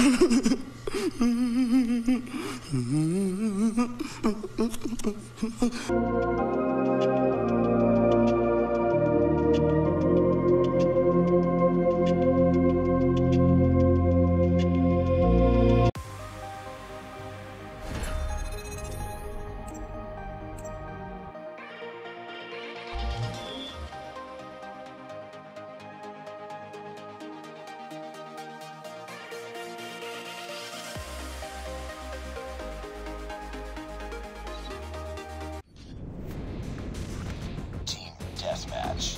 Deathmatch.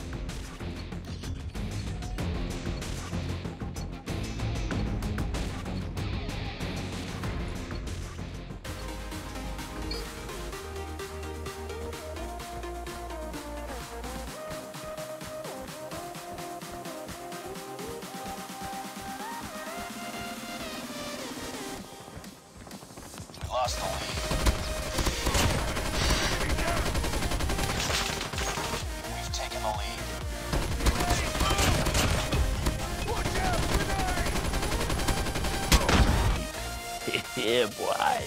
We lost the lead. Yeah, boy.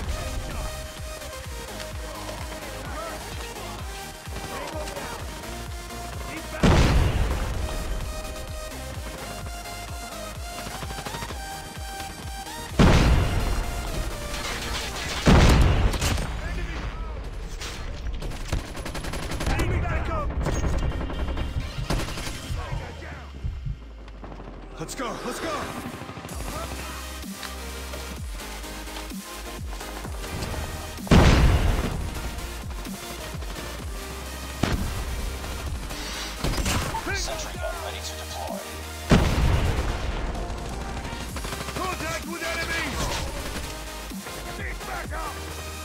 Let's go, let's go! Sentry gun ready to deploy. Contact with enemies! Keep back up!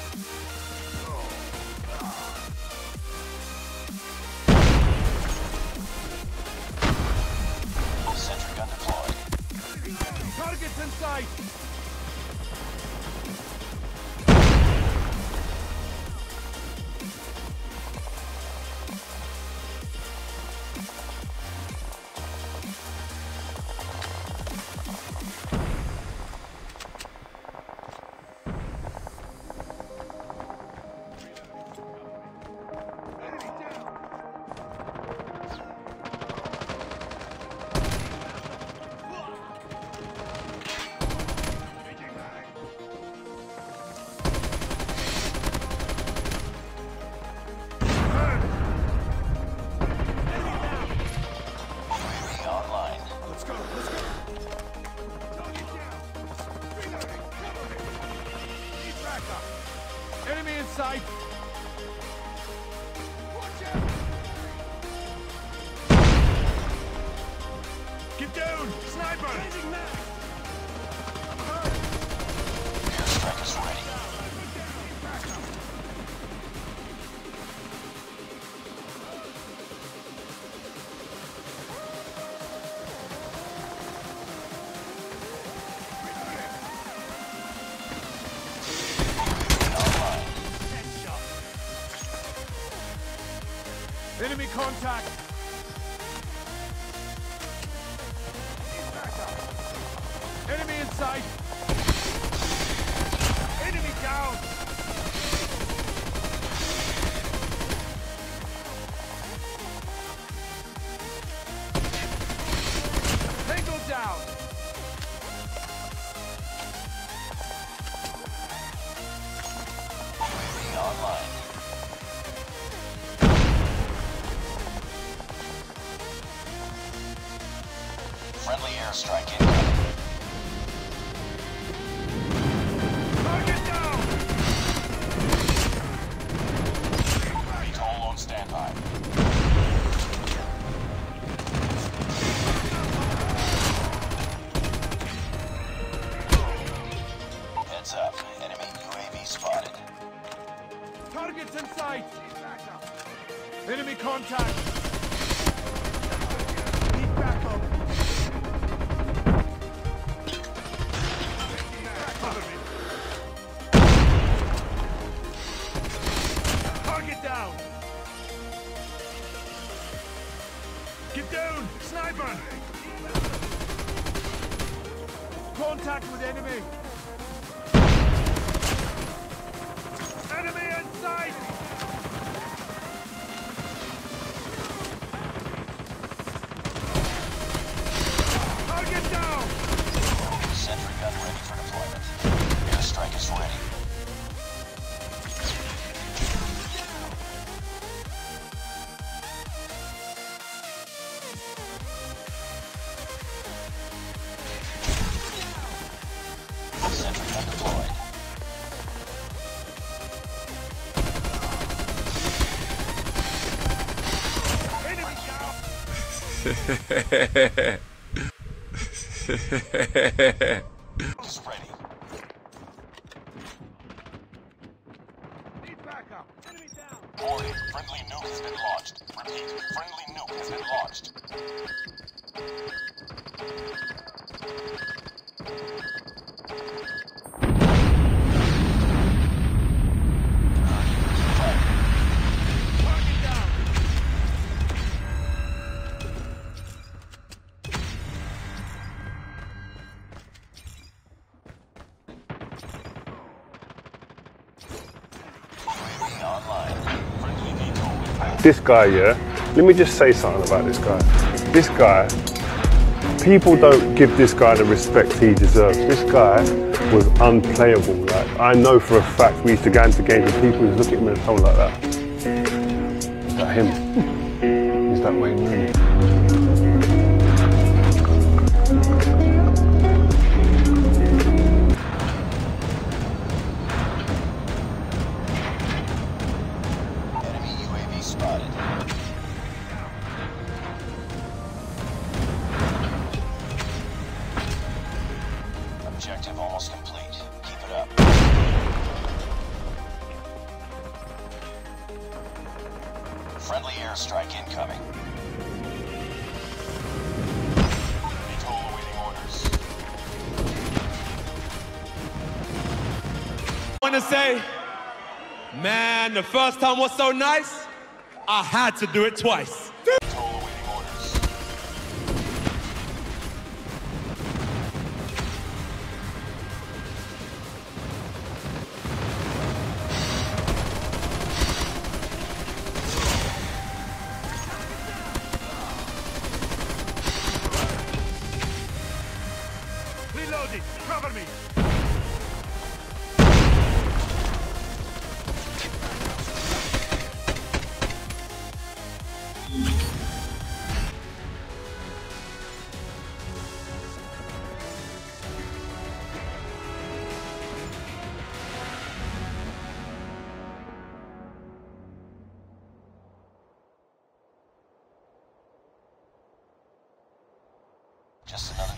Sentry gun deployed. Targets in sight! Enemy in sight! Get down! Sniper! Airstrike is ready. Enemy contact! Enemy in sight! Enemy down! Tango down! UAV online. Friendly airstrike incoming. Target down! VTOL on standby. Heads up. Enemy UAV spotted. Targets in sight! Enemy contact! Need backup! Target down! Get down! Sniper! contact with enemy. Enemy in sight. Target down. Sentry gun ready for deployment. Airstrike is ready. Sentry gun deployed. Enemy down. Is ready. Need backup. Enemy down. Warning, friendly nuke has been launched. Repeat, friendly nuke has been launched. Target down. UAV online. Friendly VTOL impact. This guy, yeah, let me just say something about this guy. This guy, people don't give this guy the respect he deserves. This guy was unplayable. Like, I know for a fact we used to go into games and people would look at him and sound like that. Is that him? Is that Wayne Rooney? Enemy UAV spotted. Objective almost complete. Keep it up. Friendly airstrike incoming. VTOL awaiting orders. Want to say, man, the first time was so nice, I had to do it twice. VTOL awaiting orders. Reloading. Cover me. Just another